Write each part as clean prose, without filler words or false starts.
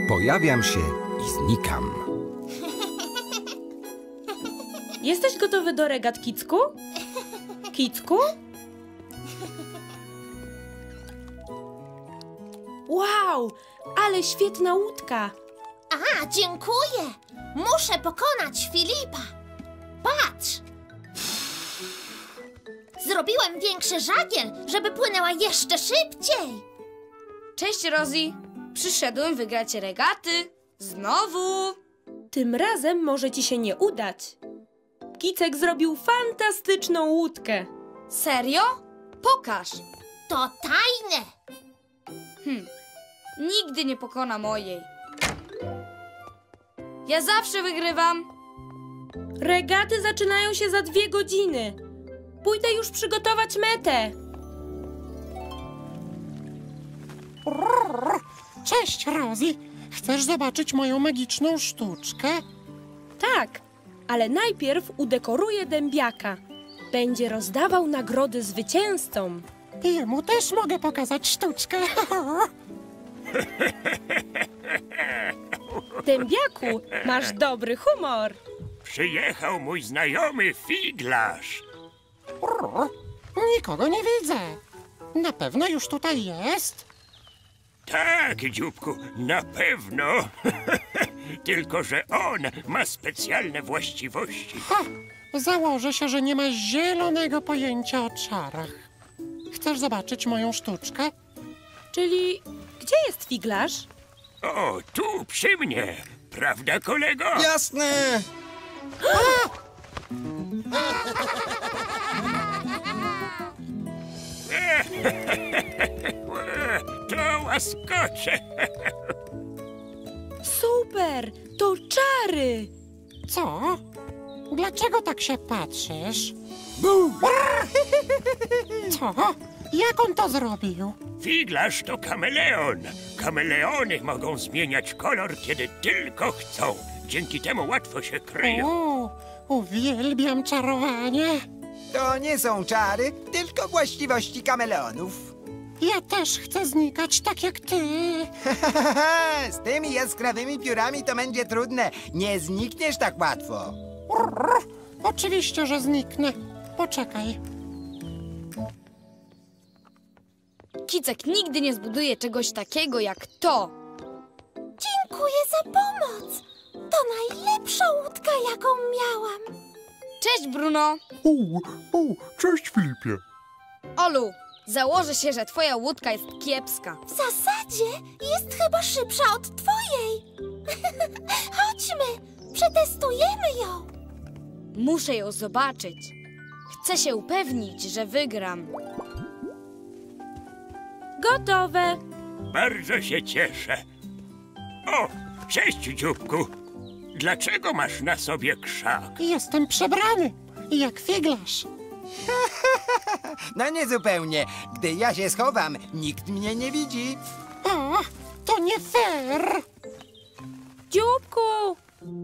Pojawiam się i znikam. Jesteś gotowy do regat, Kicku? Kicku? Wow, ale świetna łódka! A, dziękuję! Muszę pokonać Filipa. Patrz! Zrobiłem większy żagiel, żeby płynęła jeszcze szybciej. Cześć, Rosie. Przyszedłem wygrać regaty. Znowu. Tym razem może ci się nie udać. Kicek zrobił fantastyczną łódkę. Serio? Pokaż. To tajne. Nigdy nie pokona mojej. Ja zawsze wygrywam. Regaty zaczynają się za 2 godziny. Pójdę już przygotować metę. Cześć, Rosie. Chcesz zobaczyć moją magiczną sztuczkę? Tak, ale najpierw udekoruję dębiaka. Będzie rozdawał nagrody zwycięzcom. Jemu też mogę pokazać sztuczkę. Dębiaku, masz dobry humor. Przyjechał mój znajomy figlarz. Nikogo nie widzę. Na pewno już tutaj jest? Tak, dzióbku, na pewno. Tylko że on ma specjalne właściwości. Ha! Założę się, że nie ma zielonego pojęcia o czarach. Chcesz zobaczyć moją sztuczkę? Czyli gdzie jest figlarz? O, tu przy mnie. Prawda, kolego? Jasne! To łaskocze. Super, to czary. Co? Dlaczego tak się patrzysz? Co? Jak on to zrobił? Figlarz to kameleon. Kameleony mogą zmieniać kolor, kiedy tylko chcą. Dzięki temu łatwo się kryją. O, uwielbiam czarowanie. To nie są czary, tylko właściwości kameleonów. Ja też chcę znikać tak jak ty. Z tymi jaskrawymi piórami to będzie trudne. Nie znikniesz tak łatwo. Oczywiście, że zniknę. Poczekaj. Kicek nigdy nie zbuduje czegoś takiego jak to. Dziękuję za pomoc. To najlepsza łódka, jaką miałam. Cześć, Bruno. Cześć, Filipie. Olu, założę się, że twoja łódka jest kiepska. W zasadzie jest chyba szybsza od twojej. Chodźmy, przetestujemy ją. Muszę ją zobaczyć. Chcę się upewnić, że wygram. Gotowe. Bardzo się cieszę. O, cześć, dzióbku. Dlaczego masz na sobie krzak? Jestem przebrany, jak figlarz. No nie zupełnie. Gdy ja się schowam, nikt mnie nie widzi. O, to nie fair. Dzióbku,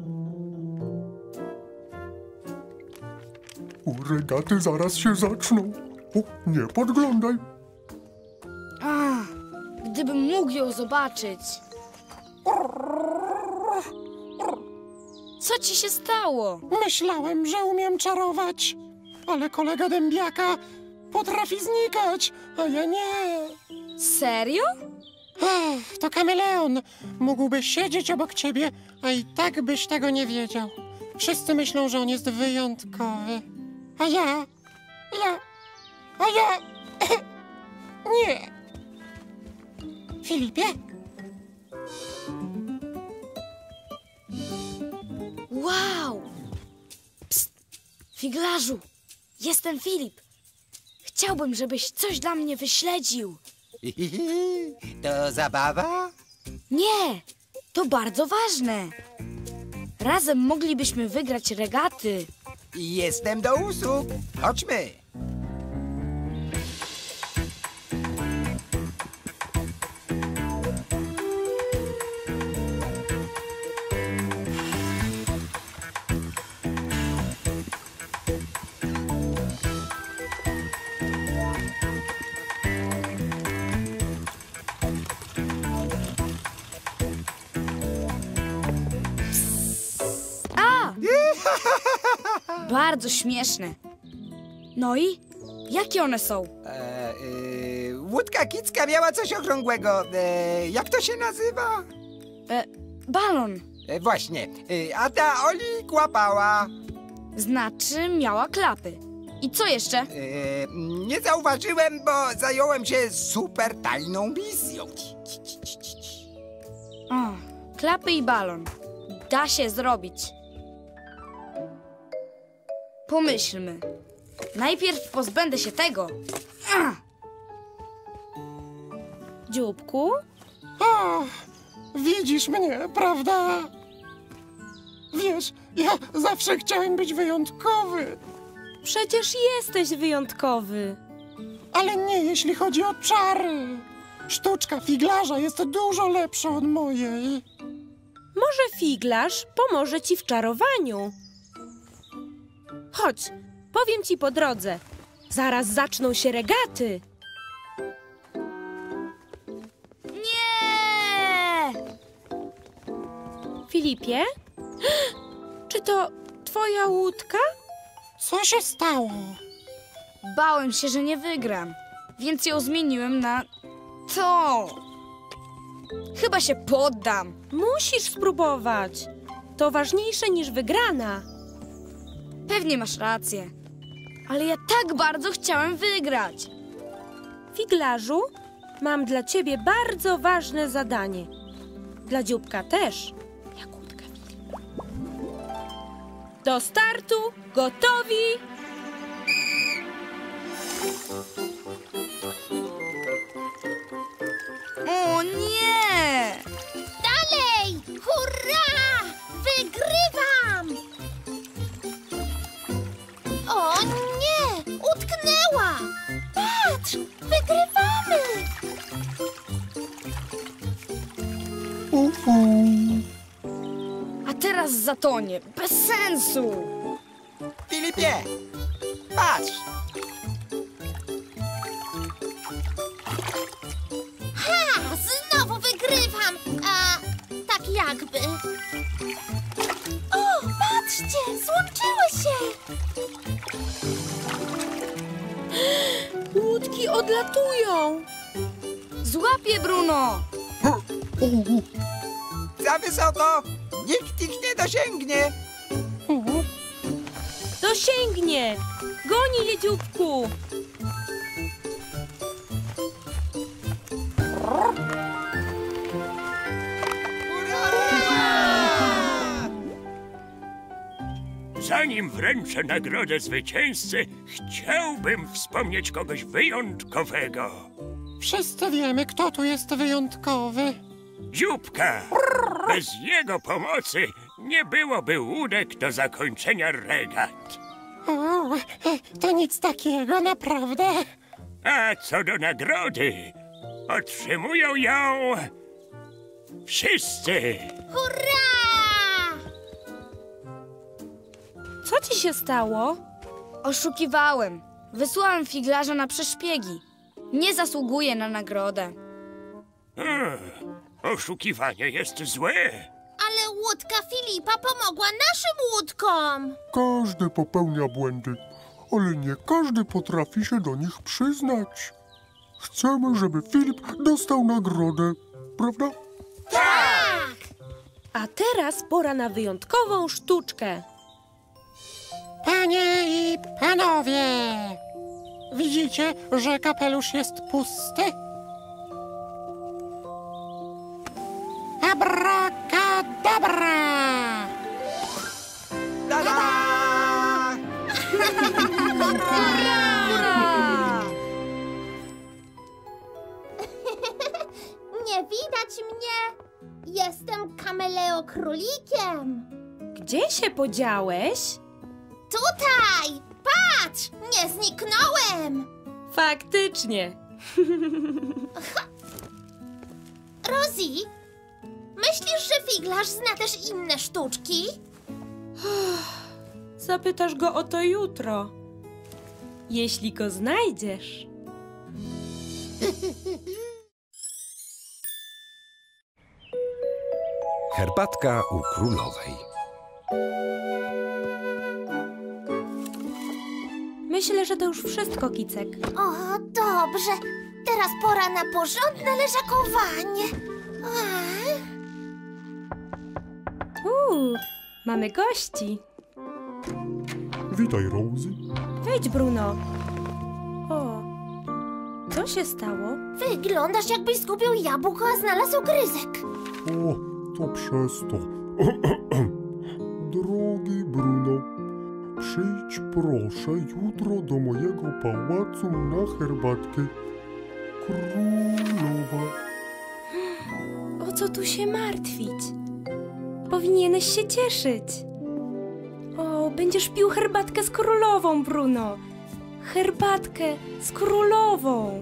Regaty zaraz się zaczną. O, nie podglądaj. Gdybym mógł ją zobaczyć. Co ci się stało? Myślałem, że umiem czarować, ale kolega dębiaka potrafi znikać, a ja nie. Serio? To kameleon. Mógłby siedzieć obok ciebie, a i tak byś tego nie wiedział. Wszyscy myślą, że on jest wyjątkowy. A ja... Nie. Filipie? Wow! Psst! Figlarzu! Jestem Filip. Chciałbym, żebyś coś dla mnie wyśledził. To zabawa? Nie! To bardzo ważne. Razem moglibyśmy wygrać regaty. Jestem do usług. Chodźmy. Bardzo śmieszne. No i? Jakie one są? Łódka Kicka miała coś okrągłego. Jak to się nazywa? Balon. Właśnie. A ta Oli kłapała. Znaczy miała klapy. I co jeszcze? Nie zauważyłem, bo zająłem się super tajną misją. O, klapy i balon. Da się zrobić. Pomyślmy. Najpierw pozbędę się tego. Dzióbku? O, widzisz mnie, prawda? Wiesz, ja zawsze chciałem być wyjątkowy, Przecież jesteś wyjątkowy. ale nie jeśli chodzi o czary. Sztuczka figlarza jest dużo lepsza od mojej. Może figlarz pomoże ci w czarowaniu. Chodź, powiem ci po drodze. Zaraz zaczną się regaty. Nie! Filipie? Czy to twoja łódka? Co się stało? Bałem się, że nie wygram, więc ją zmieniłem na to. Chyba się poddam. Musisz spróbować. To ważniejsze niż wygrana. Pewnie masz rację. Ale ja tak bardzo chciałem wygrać. Figlarzu, mam dla ciebie bardzo ważne zadanie. Dla dzióbka też. Jak łódka Filipa. Do startu, gotowi? O nie! Dalej! Hurra! Wygrywam! O nie! Utknęła! Patrz! Wygrywamy! A teraz zatonie. Bez sensu. Filipie, patrz! Ha! Znowu wygrywam! A tak jakby. O! Patrzcie! Złączyły się! Łódki odlatują. Złapię, Bruno. Za wysoko! Nikt ich nie dosięgnie! Dosięgnie. Goni je, dzióbku. Zanim wręczę nagrodę zwycięzcy, chciałbym wspomnieć kogoś wyjątkowego. Wszyscy wiemy, kto tu jest wyjątkowy. Dzióbka! Bez jego pomocy nie byłoby łódek do zakończenia regat. O, to nic takiego, naprawdę. A co do nagrody, otrzymują ją wszyscy. Hurra! Co ci się stało? Oszukiwałem. Wysłałem figlarza na przeszpiegi. Nie zasługuje na nagrodę. Oszukiwanie jest złe. Ale łódka Filipa pomogła naszym łódkom! Każdy popełnia błędy, ale nie każdy potrafi się do nich przyznać. Chcemy, żeby Filip dostał nagrodę, prawda? Tak! A teraz pora na wyjątkową sztuczkę. Panie i panowie, widzicie, że kapelusz jest pusty? Abracadabra! Ta-da! Nie widać mnie! Jestem Kameleo Królikiem! Gdzie się podziałeś? Tutaj! Patrz! Nie zniknąłem! Faktycznie. Rosie, myślisz, że figlarz zna też inne sztuczki? Zapytasz go o to jutro. Jeśli go znajdziesz. Herbatka u królowej. Myślę, że to już wszystko, Kicek. O, dobrze. Teraz pora na porządne leżakowanie. Mamy gości. Witaj, Rosie. Wejdź, Bruno. O, co się stało? Wyglądasz, jakbyś zgubił jabłko, a znalazł gryzek. O, to przez to. Drogi Bruno, przyjdź proszę jutro do mojego pałacu na herbatkę. Królowa. O co tu się martwić? Powinieneś się cieszyć. O, będziesz pił herbatkę z królową, Bruno. Herbatkę z królową.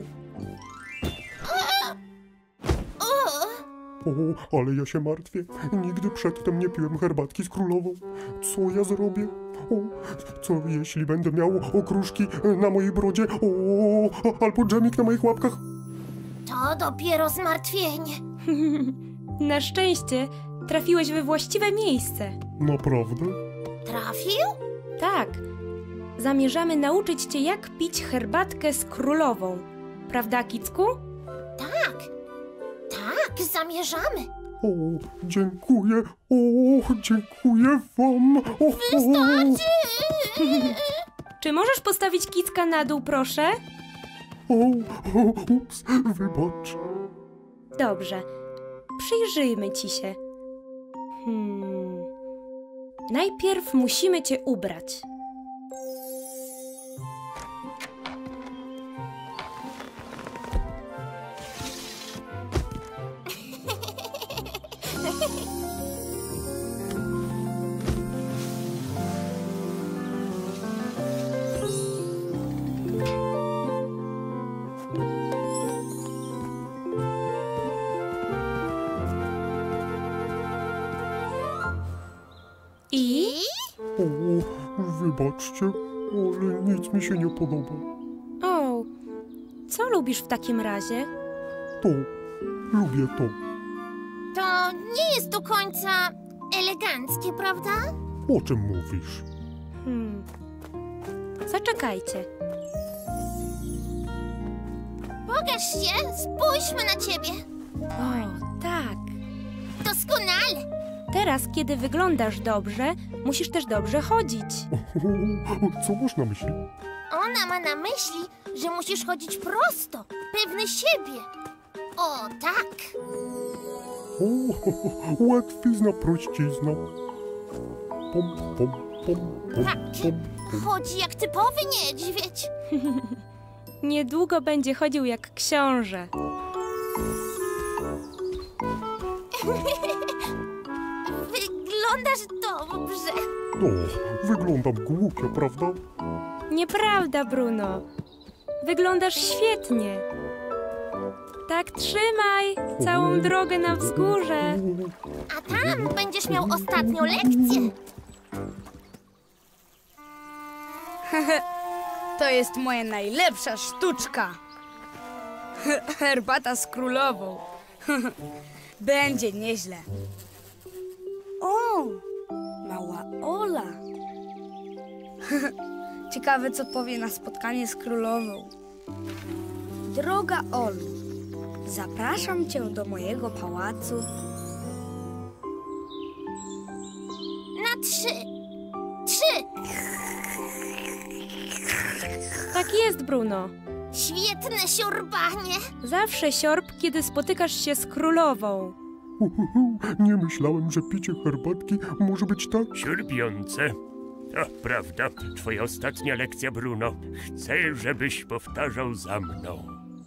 O, ale ja się martwię. Nigdy przedtem nie piłem herbatki z królową. Co ja zrobię? O, co jeśli będę miał okruszki na mojej brodzie? O, albo dżemik na moich łapkach? To dopiero zmartwienie. Na szczęście trafiłeś we właściwe miejsce. Naprawdę? Trafił? Tak. Zamierzamy nauczyć cię, jak pić herbatkę z królową. Prawda, Kicku? Tak. Tak, zamierzamy. O, dziękuję. O, dziękuję wam. O, Wystarczy! Czy możesz postawić Kicka na dół, proszę? Ups, wybacz. Dobrze. Przyjrzyjmy ci się. Najpierw musimy cię ubrać. I? O, wybaczcie, ale nic mi się nie podoba. O, co lubisz w takim razie? To, lubię to. To nie jest do końca eleganckie, prawda? O czym mówisz? Zaczekajcie. Pokaż się, spójrzmy na ciebie. O, tak. Doskonale. Teraz, kiedy wyglądasz dobrze, musisz też dobrze chodzić. Co masz na myśli? Ona ma na myśli, że musisz chodzić prosto, pewny siebie. O, tak. O, łatwizna, prościzna. Pom, pom, pom, pom, Tak. pom. Chodzi jak typowy niedźwiedź. Niedługo będzie chodził jak książę. Wyglądasz dobrze. O, wyglądam głupio, prawda? Nieprawda, Bruno. Wyglądasz świetnie. Tak trzymaj całą drogę na wzgórze. A tam będziesz miał ostatnią lekcję. To jest moja najlepsza sztuczka. Herbata z królową. Będzie nieźle. O, mała Ola. Ciekawe, co powie na spotkanie z królową. Droga Olu, zapraszam cię do mojego pałacu. Na 3. 3. Tak jest, Bruno. Świetne siorbanie. Zawsze siorb, kiedy spotykasz się z królową. Nie myślałem, że picie herbatki może być tak... Siurbiące. To prawda, twoja ostatnia lekcja, Bruno. Chcę, żebyś powtarzał za mną.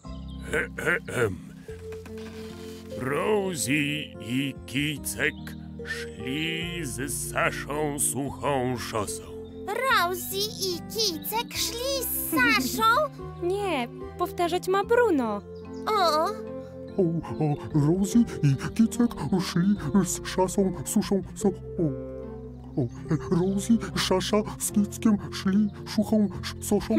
Rosie i Kicek szli z Saszą suchą szosą. Rosie i Kicek szli z Saszą. Nie, Powtarzać ma Bruno. O, O, Rosie i Kicek szli z Szasą, Suszą, Rosie, Szasza z Kickiem szli Szuchą, Soszą.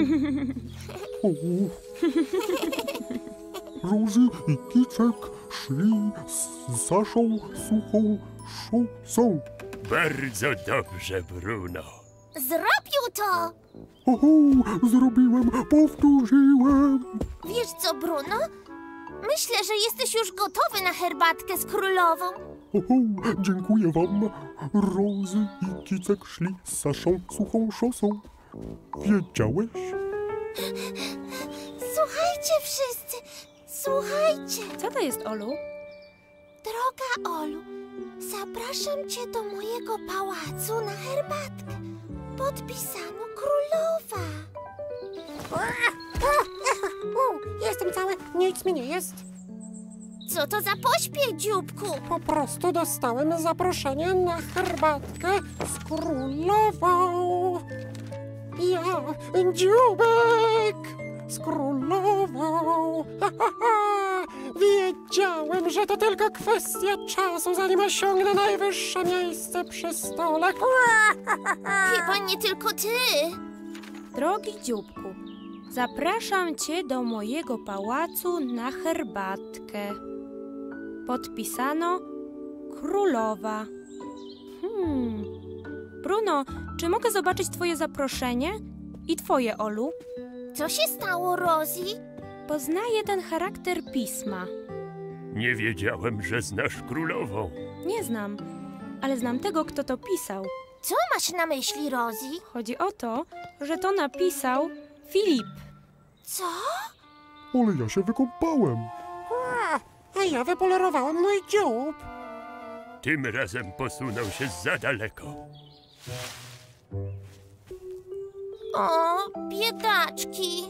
Rosie i Kicek szli z Saszą, Suchą, Szosą. Bardzo dobrze, Bruno. zrobił to! Zrobiłem, powtórzyłem. Wiesz co, Bruno? Myślę, że jesteś już gotowy na herbatkę z królową. Dziękuję wam. Rozy i Kicek szli z Saszą suchą szosą. Wiedziałeś? Słuchajcie wszyscy, słuchajcie. Co to jest, Olu? Droga Olu, zapraszam cię do mojego pałacu na herbatkę. Podpisano Królowa. Jestem cały, nic mi nie jest. Co to za pośpiech, dzióbku? Po prostu dostałem zaproszenie na herbatkę z królową. Ja, dzióbek, z królową. Wiedziałem, że to tylko kwestia czasu, zanim osiągnę najwyższe miejsce przy stole. Chyba nie tylko ty. Drogi dzióbku, zapraszam cię do mojego pałacu na herbatkę. Podpisano Królowa. Bruno, czy mogę zobaczyć twoje zaproszenie? I twoje, Olu? Co się stało, Rosie? Poznaję ten charakter pisma. Nie wiedziałem, że znasz królową. Nie znam, ale znam tego, kto to pisał. Co masz na myśli, Rosie? Chodzi o to, że to napisał Filip. Co? Ale ja się wykąpałem. A ja wypolerowałem mój dziób. Tym razem posunął się za daleko. O, biedaczki.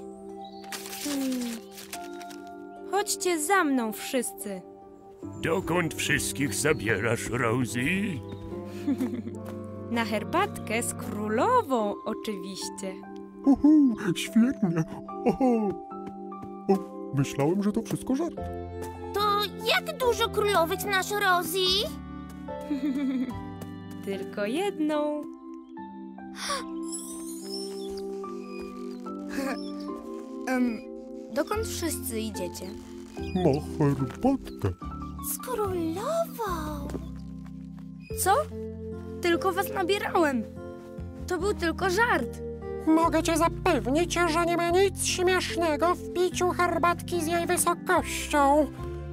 Chodźcie za mną wszyscy. Dokąd wszystkich zabierasz, Rosie? Na herbatkę z królową, oczywiście. Świetnie. O, myślałem, że to wszystko żart. To jak dużo królowych znasz, Rosie? Tylko jedną. Dokąd wszyscy idziecie? Na herbatkę. Z królową. Co? Tylko was nabierałem. To był tylko żart. Mogę cię zapewnić, że nie ma nic śmiesznego w piciu herbatki z jej wysokością.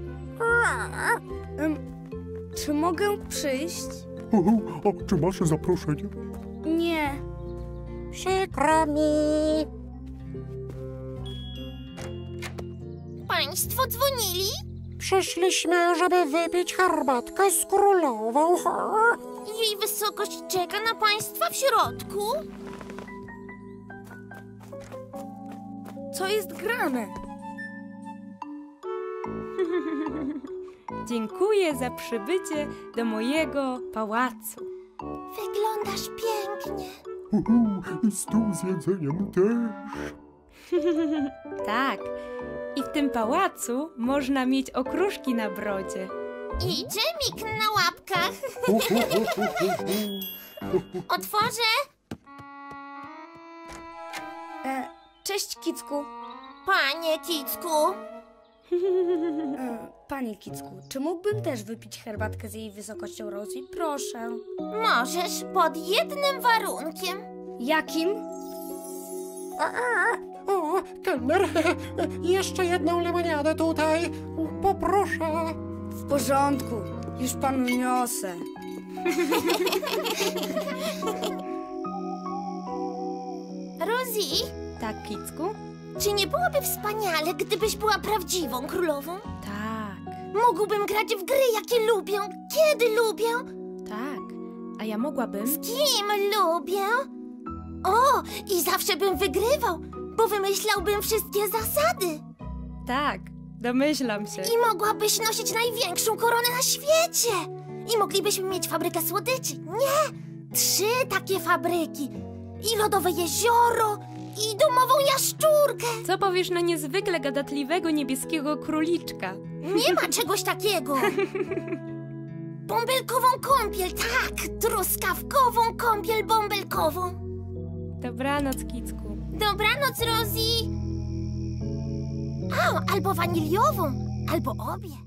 Czy mogę przyjść? A czy masz zaproszenie? Nie. Przykro mi. Państwo dzwonili? Przyszliśmy, żeby wypić herbatkę z królową. Jej wysokość czeka na państwa w środku? Co jest grane? Dziękuję za przybycie do mojego pałacu. Wyglądasz pięknie. I stół z jedzeniem też. Tak. I w tym pałacu można mieć okruszki na brodzie. I dżemik na łapkach. Otworzę? Cześć, Kicku. Panie Kicku. Panie Kicku, czy mógłbym też wypić herbatkę z jej wysokością, Rosie? Proszę. Możesz pod jednym warunkiem. Jakim? O, kelner, jeszcze jedną lemoniadę tutaj. Poproszę. W porządku. Już panu niosę. Rosie, Tak, Kicku? czy nie byłoby wspaniale, gdybyś była prawdziwą królową? Tak, Mógłbym grać w gry, jakie lubię, kiedy lubię, tak. A ja mogłabym... kim lubię. O, i zawsze bym wygrywał, bo wymyślałbym wszystkie zasady. Tak, domyślam się. I mogłabyś nosić największą koronę na świecie. I moglibyśmy mieć fabrykę słodyczy. Nie, 3 takie fabryki. I lodowe jezioro, i domową jaszczurkę. Co powiesz na niezwykle gadatliwego niebieskiego króliczka? Nie ma czegoś takiego. Bąbelkową kąpiel, tak, truskawkową kąpiel bąbelkową. Dobranoc, Kicku. Dobranoc, Rosie. A, albo waniliową, albo obie.